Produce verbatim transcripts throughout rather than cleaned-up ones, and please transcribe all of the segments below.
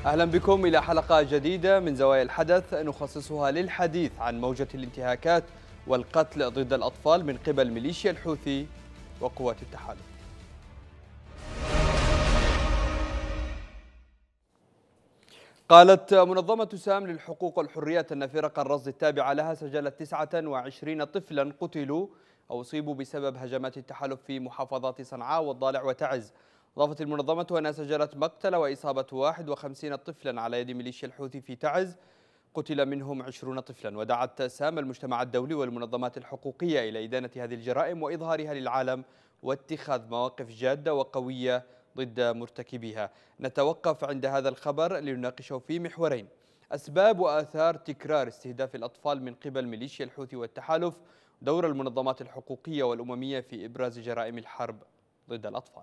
أهلا بكم إلى حلقة جديدة من زوايا الحدث نخصصها للحديث عن موجة الانتهاكات والقتل ضد الأطفال من قبل ميليشيا الحوثي وقوات التحالف. قالت منظمة سام للحقوق والحريات أن فرق الرصد التابعة لها سجلت تسعة وعشرين طفلا قتلوا أو أصيبوا بسبب هجمات التحالف في محافظات صنعاء والضالع وتعز. أضافت المنظمة أنها سجلت مقتل وإصابة واحد وخمسين طفلا على يد ميليشيا الحوثي في تعز، قتل منهم عشرون طفلا. ودعت سام المجتمع الدولي والمنظمات الحقوقية إلى إدانة هذه الجرائم وإظهارها للعالم واتخاذ مواقف جادة وقوية ضد مرتكبيها. نتوقف عند هذا الخبر لنناقشه في محورين: أسباب وآثار تكرار استهداف الأطفال من قبل ميليشيا الحوثي والتحالف، دور المنظمات الحقوقية والأممية في إبراز جرائم الحرب ضد الأطفال.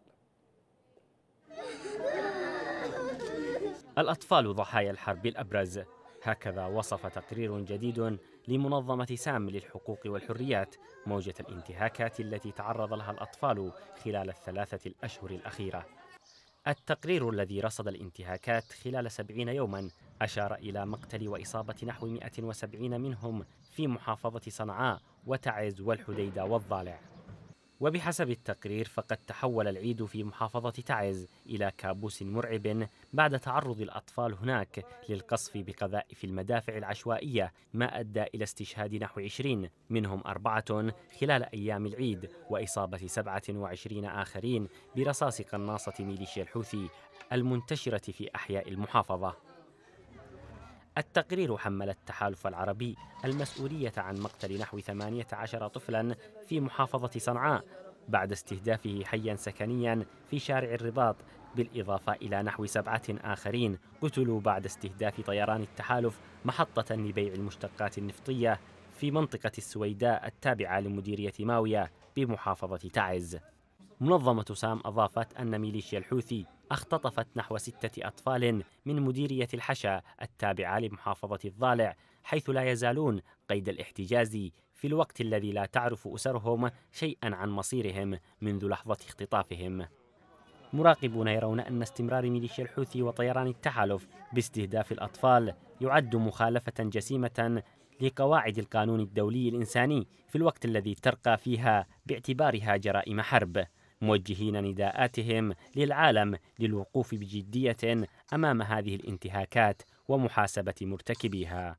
الأطفال ضحايا الحرب الأبرز، هكذا وصف تقرير جديد لمنظمة سام للحقوق والحريات موجة الانتهاكات التي تعرض لها الأطفال خلال الثلاثة الأشهر الأخيرة. التقرير الذي رصد الانتهاكات خلال سبعين يوما أشار إلى مقتل وإصابة نحو مئة وسبعين منهم في محافظة صنعاء وتعز والحديدة والضالع. وبحسب التقرير فقد تحول العيد في محافظة تعز إلى كابوس مرعب بعد تعرض الأطفال هناك للقصف بقذائف المدافع العشوائية، ما أدى إلى استشهاد نحو عشرين منهم أربعة خلال أيام العيد وإصابة سبعة وعشرين آخرين برصاص قناصة ميليشيا الحوثي المنتشرة في أحياء المحافظة. التقرير حمل التحالف العربي المسؤولية عن مقتل نحو ثمانية عشر طفلا في محافظة صنعاء بعد استهدافه حيا سكنيا في شارع الرباط، بالإضافة إلى نحو سبعة آخرين قتلوا بعد استهداف طيران التحالف محطة لبيع المشتقات النفطية في منطقة السويداء التابعة لمديرية ماوية بمحافظة تعز. منظمة سام أضافت أن ميليشيا الحوثي اختطفت نحو ستة أطفال من مديرية الحشا التابعة لمحافظة الضالع، حيث لا يزالون قيد الاحتجاز في الوقت الذي لا تعرف أسرهم شيئا عن مصيرهم منذ لحظة اختطافهم. مراقبون يرون أن استمرار ميليشيا الحوثي وطيران التحالف باستهداف الأطفال يعد مخالفة جسيمة لقواعد القانون الدولي الإنساني في الوقت الذي ترقى فيها باعتبارها جرائم حرب، موجهين نداءاتهم للعالم للوقوف بجدية أمام هذه الانتهاكات ومحاسبة مرتكبيها.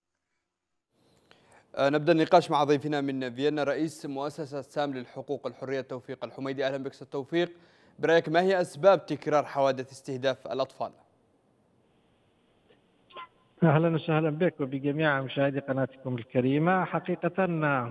نبدأ النقاش مع ضيفنا من فيينا رئيس مؤسسة سام للحقوق والحرية توفيق الحميدي. أهلا بك أستاذ توفيق، برأيك ما هي أسباب تكرار حوادث استهداف الأطفال؟ أهلا وسهلا بك وبجميع مشاهدي قناتكم الكريمة. حقيقة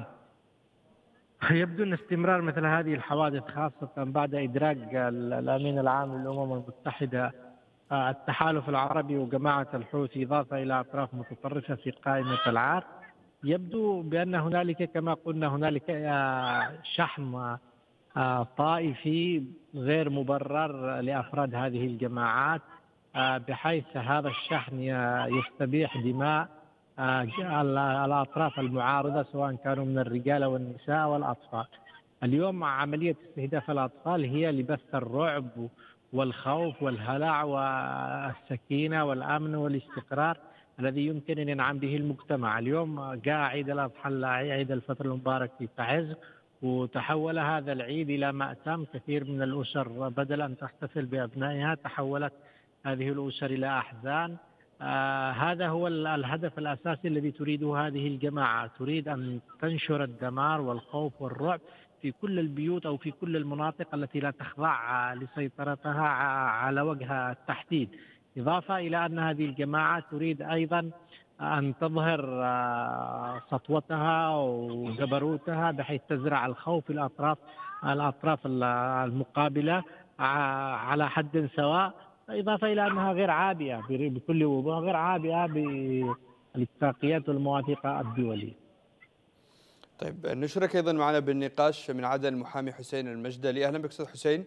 يبدو أن استمرار مثل هذه الحوادث خاصة بعد إدراج الأمين العام للأمم المتحدة التحالف العربي وجماعة الحوثي إضافة إلى أطراف متطرفة في قائمة العار، يبدو بأن هنالك كما قلنا هنالك شحن طائفي غير مبرر لأفراد هذه الجماعات، بحيث هذا الشحن يستبيح دماء الأطراف المعارضة سواء كانوا من الرجال والنساء والأطفال. اليوم عملية استهداف الأطفال هي لبث الرعب والخوف والهلع والسكينة والأمن والاستقرار الذي يمكن أن ينعم به المجتمع. اليوم جاء عيد الأضحى، عيد الفطر المبارك في تعز، وتحول هذا العيد إلى مأتم. كثير من الأسر بدل أن تحتفل بأبنائها تحولت هذه الأسر إلى أحزان. آه هذا هو الهدف الأساسي الذي تريده هذه الجماعة، تريد أن تنشر الدمار والخوف والرعب في كل البيوت أو في كل المناطق التي لا تخضع لسيطرتها على وجه التحديد. إضافة إلى أن هذه الجماعة تريد أيضا أن تظهر آه سطوتها وجبروتها بحيث تزرع الخوف في الأطراف الأطراف المقابلة على حد سواء، إضافة إلى أنها غير عابئة بكل وضوح، غير عابئة بالاتفاقيات والمواثيق الدولية. طيب نشرك أيضا معنا بالنقاش من عدن المحامي حسين المجدلي. أهلا بك أستاذ حسين.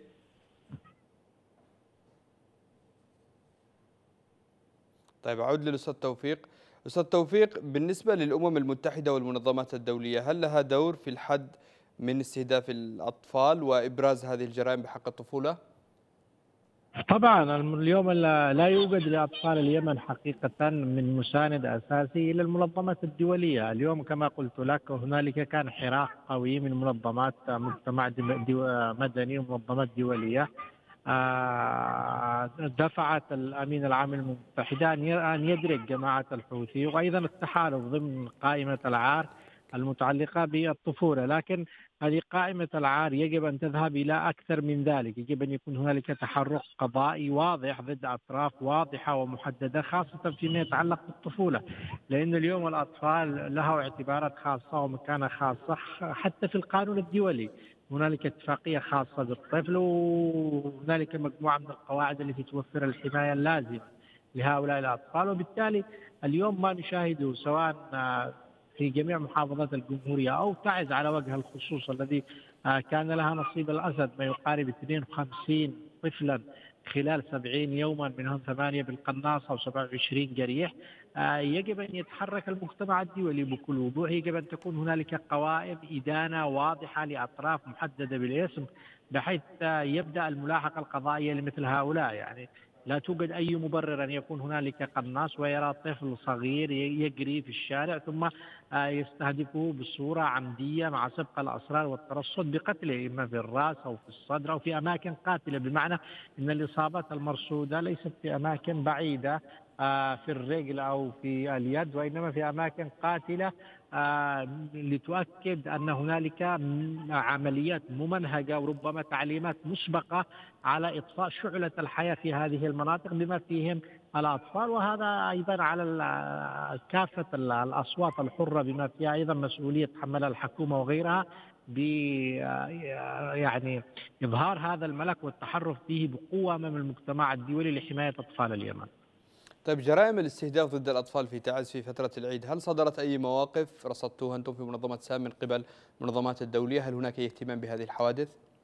طيب أعود للأستاذ توفيق. أستاذ توفيق، بالنسبة للأمم المتحدة والمنظمات الدولية هل لها دور في الحد من استهداف الأطفال وإبراز هذه الجرائم بحق الطفولة؟ طبعا اليوم لا لا يوجد لأطفال اليمن حقيقة من مساند أساسي إلى المنظمات الدولية. اليوم كما قلت لك هنالك كان حراك قوي من منظمات مجتمع دم- دو- مدني ومنظمات دولية، آه، دفعت الأمين العام للأمم المتحدة أن ي- أن يدرك جماعة الحوثي وأيضا التحالف ضمن قائمة العار المتعلقة بالطفولة، لكن هذه قائمة العار يجب أن تذهب إلى أكثر من ذلك. يجب أن يكون هنالك تحرك قضائي واضح ضد أطراف واضحة ومحددة، خاصة فيما يتعلق بالطفولة، لأن اليوم الأطفال له اعتبارات خاصة ومكانة خاصة حتى في القانون الدولي. هنالك اتفاقية خاصة بالطفل وهنالك مجموعة من القواعد التي توفر الحماية اللازمة لهؤلاء الأطفال، وبالتالي اليوم ما نشاهده سواء في جميع محافظات الجمهورية أو تعز على وجه الخصوص الذي كان لها نصيب الأسد ما يقارب اثنين وخمسين طفلا خلال سبعين يوما، منهم ثمانية بالقناص أو سبعة وعشرين جريح. يجب أن يتحرك المجتمع الدولي بكل وضوح. يجب أن تكون هنالك قوائم إدانة واضحة لأطراف محددة بالاسم بحيث يبدأ الملاحقة القضائية لمثل هؤلاء. يعني لا توجد أي مبرر أن يكون هنالك قناص ويرى طفل صغير يجري في الشارع ثم يستهدفه بصورة عمدية مع سبق الأسرار والترصد بقتله، إما في الرأس أو في الصدر أو في أماكن قاتلة، بمعنى أن الإصابات المرصودة ليست في أماكن بعيدة في الرجل أو في اليد، وإنما في أماكن قاتلة لتؤكد أن هنالك عمليات ممنهجة وربما تعليمات مسبقة على إطفاء شعلة الحياة في هذه المناطق بما فيهم الأطفال. وهذا أيضا على كافة الأصوات الحرة بما فيها أيضا مسؤولية تحملها الحكومة وغيرها ب يعني إظهار هذا الملك والتحرك به بقوة أمام المجتمع الدولي لحماية أطفال اليمن. طيب، جرائم الاستهداف ضد الأطفال في تعز في فترة العيد، هل صدرت أي مواقف رصدتوها أنتم في منظمة سام من قبل المنظمات الدولية؟ هل هناك اهتمام بهذه الحوادث؟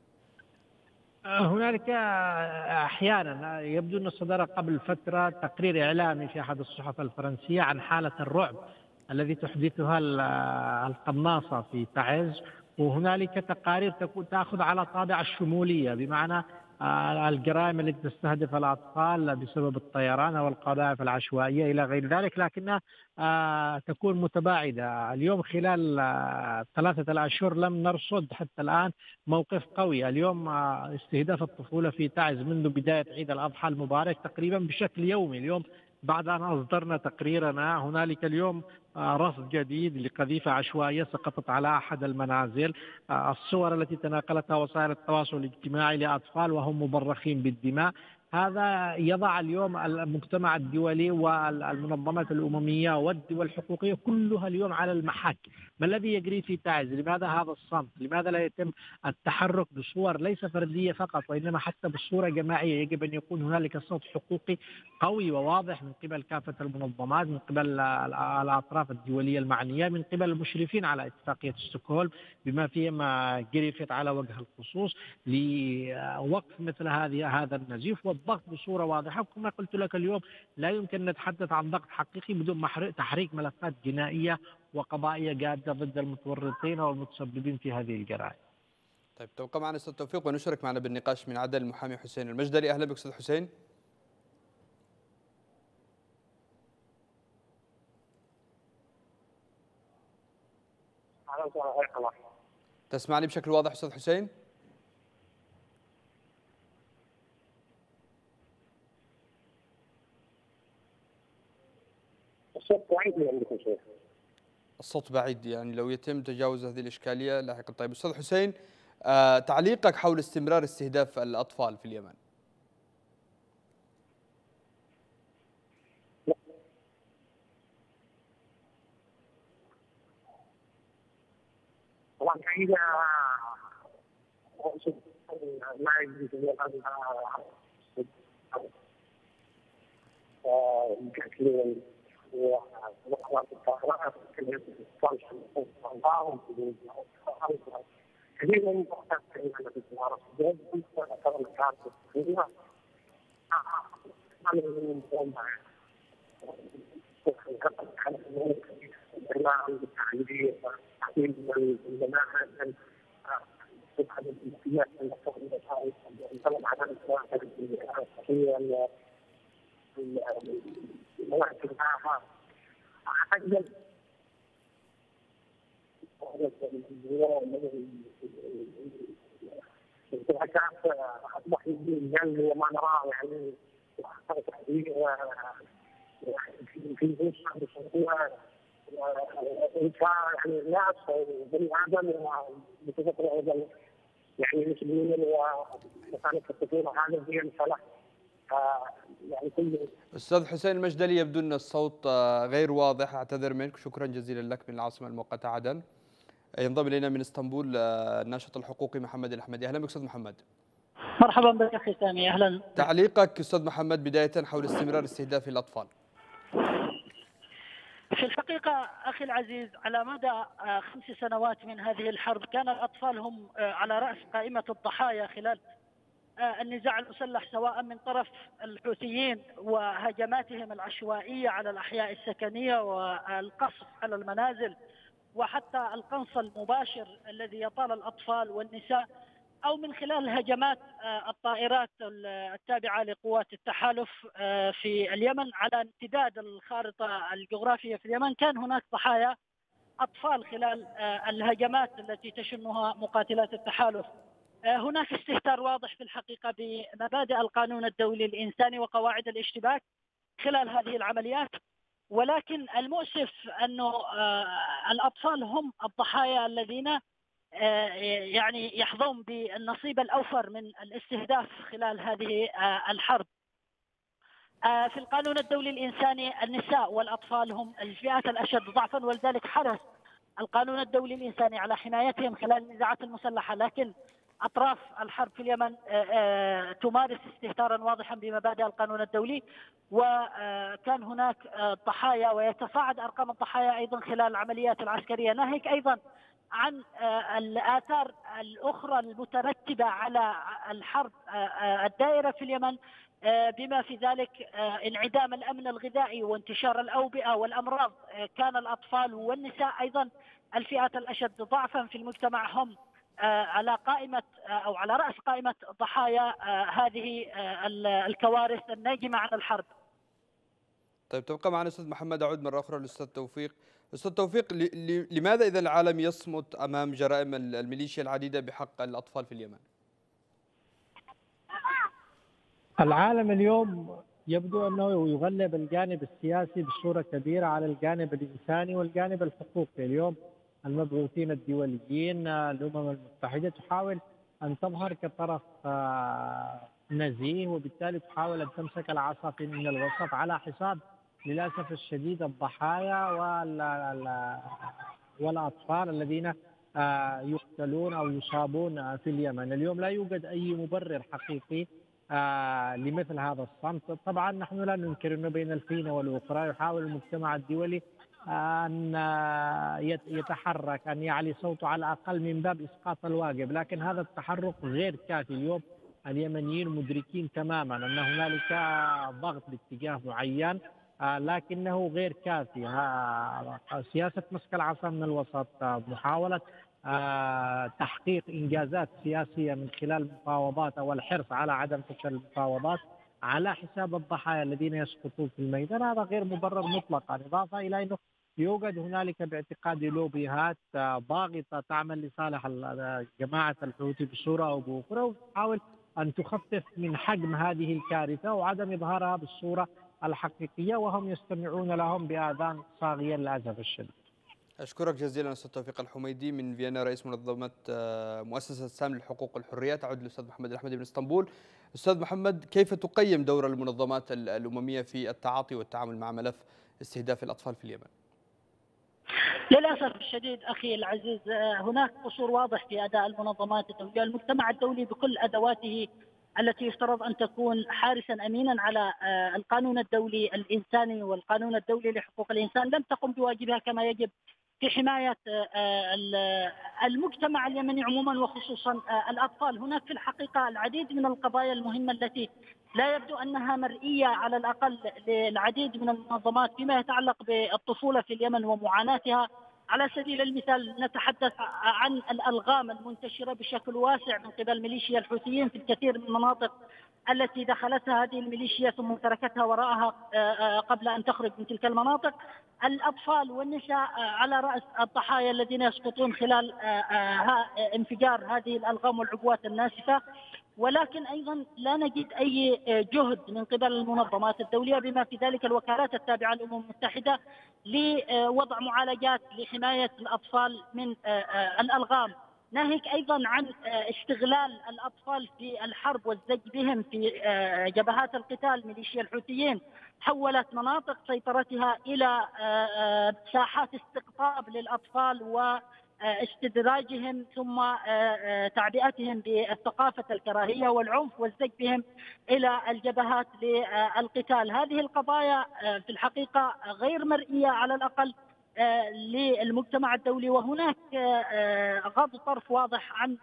هنالك أحيانا يبدو أن صدر قبل فترة تقرير إعلامي في أحد الصحف الفرنسية عن حالة الرعب الذي تحدثها القناصة في تعز، وهنالك تقارير تأخذ على طابع الشمولية، بمعنى الجرائم التي تستهدف الأطفال بسبب الطيران أو القذائف العشوائية إلى غير ذلك، لكنها تكون متباعدة. اليوم خلال ثلاثة الأشهر لم نرصد حتى الآن موقف قوي. اليوم استهداف الطفولة في تعز منذ بداية عيد الأضحى المبارك تقريبا بشكل يومي. اليوم بعد أن أصدرنا تقريرنا هنالك اليوم رصد جديد لقذيفة عشوائية سقطت على أحد المنازل، الصور التي تناقلتها وسائل التواصل الاجتماعي لأطفال وهم مبرخين بالدماء. هذا يضع اليوم المجتمع الدولي والمنظمات الأممية والدول الحقوقية كلها اليوم على المحك. ما الذي يجري في تعز؟ لماذا هذا الصمت؟ لماذا لا يتم التحرك بصور ليس فردية فقط وإنما حتى بصورة جماعية؟ يجب أن يكون هنالك صوت حقوقي قوي وواضح من قبل كافة المنظمات، من قبل الأطراف الدولية المعنية، من قبل المشرفين على اتفاقية ستوكهولم بما فيهم جريفيث على وجه الخصوص، لوقف مثل هذه هذا النزيف والضغط بصورة واضحة. وكما قلت لك اليوم لا يمكن نتحدث عن ضغط حقيقي بدون تحريك ملفات جنائية وقضائية جادة ضد المتورطين والمتسببين في هذه الجرائم. طيب، تبقى معنا أستاذ توفيق ونشارك معنا بالنقاش من عدن المحامي حسين المجدري. أهلا بك أستاذ حسين. تسمعني بشكل واضح أستاذ حسين؟ الصوت بعيد عندكم شيخ. الصوت بعيد، يعني لو يتم تجاوز هذه الإشكالية لاحقا. طيب أستاذ حسين، آه تعليقك حول استمرار استهداف الأطفال في اليمن. طبعا حقيقة ما يجوز القتل ووقوات الطائرات كثير من المقاطعات التي تمارس الجهاد تعتبر الكارثة الصغيرة بعض الامكانيات التي طبعا عدم الصحيه المواعيد معها اجل الانتهاكات اصبح يجعل وما نراه يعني في في في انشاء يعني ناس بني ادم بصفه ايضا يعني مسلمين وكانت الطفوله هذه هي الصلاح يعني كل. أستاذ حسين المجدلي، يبدو أن الصوت غير واضح، أعتذر منك. شكرا جزيلا لك من العاصمة المؤقتة عدن. ينضم إلينا من اسطنبول الناشط الحقوقي محمد الأحمدي. أهلا بك أستاذ محمد. مرحبا بك أخي سامي. أهلا. تعليقك أستاذ محمد بداية حول استمرار استهداف الأطفال. في الحقيقة أخي العزيز، على مدى خمس سنوات من هذه الحرب كان الأطفال هم على رأس قائمة الضحايا خلال النزاع المسلح، سواء من طرف الحوثيين وهجماتهم العشوائية على الأحياء السكنية والقصف على المنازل، وحتى القنص المباشر الذي يطال الأطفال والنساء، أو من خلال هجمات الطائرات التابعة لقوات التحالف في اليمن على امتداد الخارطة الجغرافية في اليمن. كان هناك ضحايا أطفال خلال الهجمات التي تشنها مقاتلات التحالف. هناك استهتار واضح في الحقيقة بمبادئ القانون الدولي الإنساني وقواعد الاشتباك خلال هذه العمليات، ولكن المؤسف أنه الأطفال هم الضحايا الذين يعني يحظون بالنصيب الأوفر من الاستهداف خلال هذه الحرب. في القانون الدولي الإنساني النساء والأطفال هم الفئات الأشد ضعفا، ولذلك حرص القانون الدولي الإنساني على حمايتهم خلال النزاعات المسلحة، لكن أطراف الحرب في اليمن تمارس استهتارا واضحا بمبادئ القانون الدولي، وكان هناك ضحايا ويتصاعد أرقام الضحايا أيضا خلال العمليات العسكرية، ناهيك أيضا عن الآثار الأخرى المترتبة على الحرب الدائرة في اليمن، بما في ذلك انعدام الأمن الغذائي وانتشار الأوبئة والأمراض. كان الأطفال والنساء أيضا الفئات الأشد ضعفا في المجتمع هم على قائمة أو على رأس قائمة ضحايا هذه الكوارث الناجمة عن الحرب. طيب تبقى معنا أستاذ محمد. أعود مرة أخرى للأستاذ توفيق. أستاذ توفيق، لماذا إذا العالم يصمت أمام جرائم الميليشيا العديدة بحق الأطفال في اليمن؟ العالم اليوم يبدو أنه يغلب الجانب السياسي بصورة كبيرة على الجانب الإنساني والجانب الحقوقي. اليوم المبعوثين الدوليين، الأمم المتحدة تحاول أن تظهر كطرف نزيه، وبالتالي تحاول أن تمسك العصا من الوسط على حساب للأسف الشديد الضحايا والأطفال الذين يقتلون أو يصابون في اليمن. اليوم لا يوجد أي مبرر حقيقي لمثل هذا الصمت. طبعا نحن لا ننكر أنه بين الفينة والأخرى يحاول المجتمع الدولي أن يتحرك، أن يعلي صوته على الأقل من باب إسقاط الواجب، لكن هذا التحرك غير كافي. اليوم اليمنيين مدركين تماما أن هنالك ضغط باتجاه معين، لكنه غير كافي. سياسة مسك العصا من الوسط، محاولة تحقيق إنجازات سياسية من خلال المفاوضات أو الحرص على عدم فشل المفاوضات على حساب الضحايا الذين يسقطون في الميدان، هذا غير مبرر مطلقا. إضافة إلى أنه يوجد هنالك باعتقادي لوبيهات ضاغطة تعمل لصالح جماعة الحوثي بصورة أو بأخرى، وتحاول أن تخفف من حجم هذه الكارثة وعدم إظهارها بالصورة الحقيقية، وهم يستمعون لهم بآذان صاغية للأسف الشديد. أشكرك جزيلا أستاذ توفيق الحميدي من فيينا، رئيس منظمة مؤسسة سام للحقوق والحريات. أعود للأستاذ محمد الأحمدي من اسطنبول. أستاذ محمد، كيف تقيم دور المنظمات الأممية في التعاطي والتعامل مع ملف استهداف الأطفال في اليمن؟ للأسف الشديد أخي العزيز، هناك قصور واضح في أداء المنظمات الدولية. المجتمع الدولي بكل أدواته التي يفترض أن تكون حارسا أمينا على القانون الدولي الإنساني والقانون الدولي لحقوق الإنسان لم تقم بواجبها كما يجب في حماية المجتمع اليمني عموما وخصوصا الأطفال. هناك في الحقيقة العديد من القضايا المهمة التي لا يبدو أنها مرئية على الأقل للعديد من المنظمات فيما يتعلق بالطفولة في اليمن ومعاناتها على سبيل المثال نتحدث عن الألغام المنتشرة بشكل واسع من قبل ميليشيا الحوثيين في الكثير من المناطق التي دخلتها هذه الميليشيا ثم تركتها وراءها قبل أن تخرج من تلك المناطق. الأطفال والنساء على رأس الضحايا الذين يسقطون خلال انفجار هذه الألغام والعبوات الناسفة. ولكن أيضا لا نجد أي جهد من قبل المنظمات الدولية بما في ذلك الوكالات التابعة للأمم المتحدة لوضع معالجات لحماية الأطفال من الألغام. ناهيك أيضا عن استغلال الأطفال في الحرب والزج بهم في جبهات القتال. ميليشيا الحوثيين حولت مناطق سيطرتها إلى ساحات استقطاب للأطفال واستدراجهم ثم تعبئتهم بثقافة الكراهية والعنف والزج بهم إلى الجبهات للقتال. هذه القضايا في الحقيقة غير مرئية على الأقل للمجتمع الدولي، وهناك غض طرف واضح عن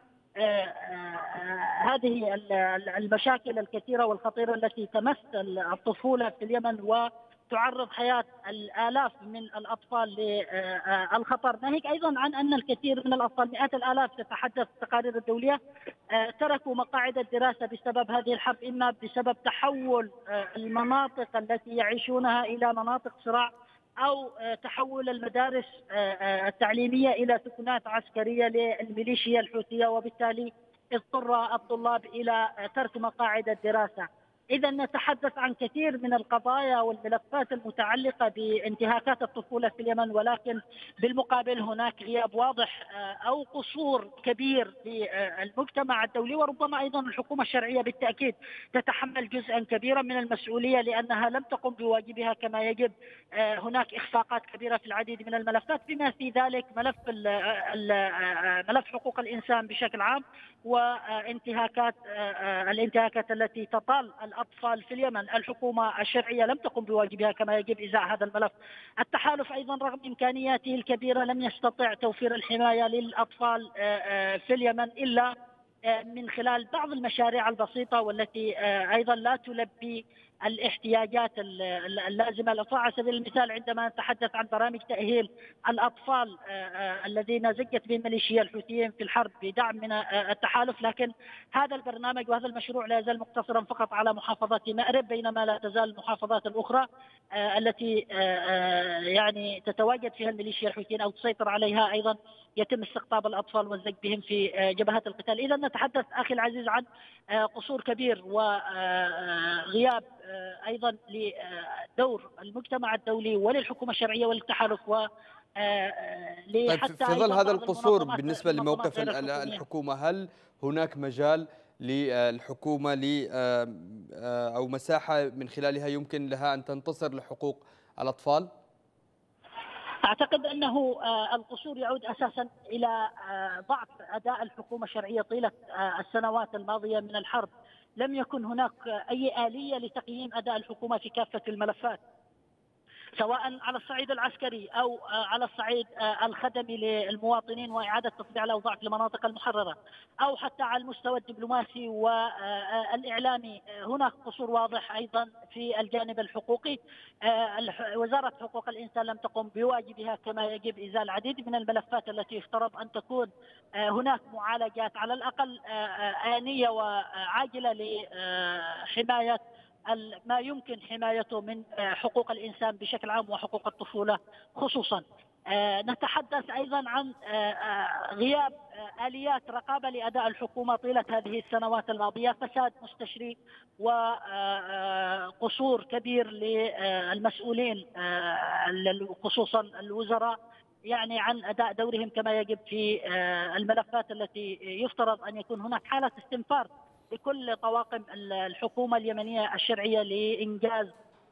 هذه المشاكل الكثيرة والخطيرة التي تمس الطفولة في اليمن وتعرض حياة الآلاف من الأطفال للخطر. ناهيك أيضا عن أن الكثير من الأطفال، مئات الآلاف تتحدث التقارير الدولية، تركوا مقاعد الدراسة بسبب هذه الحرب، إما بسبب تحول المناطق التي يعيشونها إلى مناطق صراع أو تحول المدارس التعليمية إلى سكنات عسكرية للميليشيا الحوثية، وبالتالي اضطر الطلاب إلى ترك مقاعد الدراسة. إذا نتحدث عن كثير من القضايا والملفات المتعلقة بانتهاكات الطفولة في اليمن، ولكن بالمقابل هناك غياب واضح أو قصور كبير للمجتمع الدولي، وربما أيضا الحكومة الشرعية بالتأكيد تتحمل جزءا كبيرا من المسؤولية لأنها لم تقم بواجبها كما يجب. هناك إخفاقات كبيرة في العديد من الملفات بما في ذلك ملف ملف حقوق الإنسان بشكل عام، وانتهاكات الانتهاكات التي تطال الأطفال في اليمن. الحكومة الشرعية لم تقم بواجبها كما يجب إزاء هذا الملف. التحالف أيضا رغم إمكانياته الكبيرة لم يستطع توفير الحماية للأطفال في اليمن إلا من خلال بعض المشاريع البسيطة والتي أيضا لا تلبي الاحتياجات اللازمة للأطفال. على سبيل المثال عندما نتحدث عن برامج تأهيل الأطفال الذين زجت بهم ميليشيا الحوثيين في الحرب بدعم من التحالف، لكن هذا البرنامج وهذا المشروع لا يزال مقتصرا فقط على محافظة مأرب، بينما لا تزال المحافظات الأخرى التي يعني تتواجد فيها الميليشيا الحوثيين أو تسيطر عليها أيضا يتم استقطاب الأطفال والزج بهم في جبهات القتال. إذا نتحدث أخي العزيز عن قصور كبير وغياب أيضا لدور المجتمع الدولي وللحكومة الشرعية وللتحالف و طيب في ظل هذا القصور بالنسبة لموقف الحكومة، هل هناك مجال للحكومة ل أو مساحة من خلالها يمكن لها أن تنتصر لحقوق الأطفال؟ أعتقد أنه القصور يعود أساسا إلى ضعف أداء الحكومة الشرعية طيلة السنوات الماضية من الحرب. لم يكن هناك أي آلية لتقييم أداء الحكومة في كافة الملفات، سواء على الصعيد العسكري أو على الصعيد الخدمي للمواطنين وإعادة تطبيع الأوضاع في المناطق المحررة، أو حتى على المستوى الدبلوماسي والإعلامي. هناك قصور واضح أيضا في الجانب الحقوقي. وزارة حقوق الإنسان لم تقم بواجبها كما يجب إزاء العديد من الملفات التي يفترض أن تكون هناك معالجات على الأقل آنية وعاجلة لحماية ما يمكن حمايته من حقوق الإنسان بشكل عام وحقوق الطفولة خصوصا. نتحدث أيضا عن غياب آليات رقابة لأداء الحكومة طيلة هذه السنوات الماضية، فساد مستشري وقصور كبير للمسؤولين خصوصا الوزراء يعني عن أداء دورهم كما يجب في الملفات التي يفترض أن يكون هناك حالة استنفار لكل طواقم الحكومة اليمنية الشرعية لإنجاز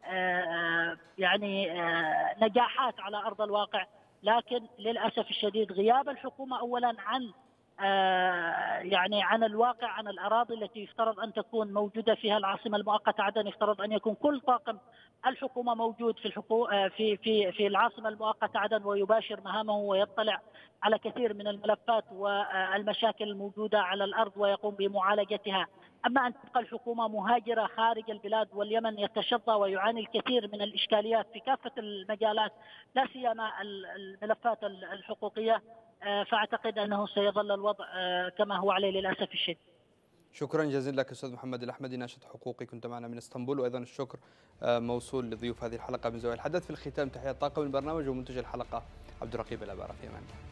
يعني نجاحات على أرض الواقع. لكن للأسف الشديد غياب الحكومة أولا عن يعني عن الواقع، عن الأراضي التي يفترض أن تكون موجودة فيها العاصمة المؤقتة عدن. يفترض أن يكون كل طاقم الحكومة موجود في الحكو... في في في العاصمة المؤقتة عدن ويباشر مهامه ويطلع على كثير من الملفات والمشاكل الموجودة على الأرض ويقوم بمعالجتها. أما أن تبقى الحكومة مهاجرة خارج البلاد، واليمن يتشظى ويعاني الكثير من الإشكاليات في كافة المجالات لا سيما الملفات الحقوقية، فأعتقد أنه سيظل الوضع كما هو عليه للأسف الشديد. شكرا جزيلا لك أستاذ محمد الأحمدي، ناشط حقوقي، كنت معنا من اسطنبول. وأيضا الشكر موصول لضيوف هذه الحلقة من زوايا الحدث. في الختام تحية طاقم البرنامج ومنتج الحلقة عبد الرقيب الأبارة، في أمان الله.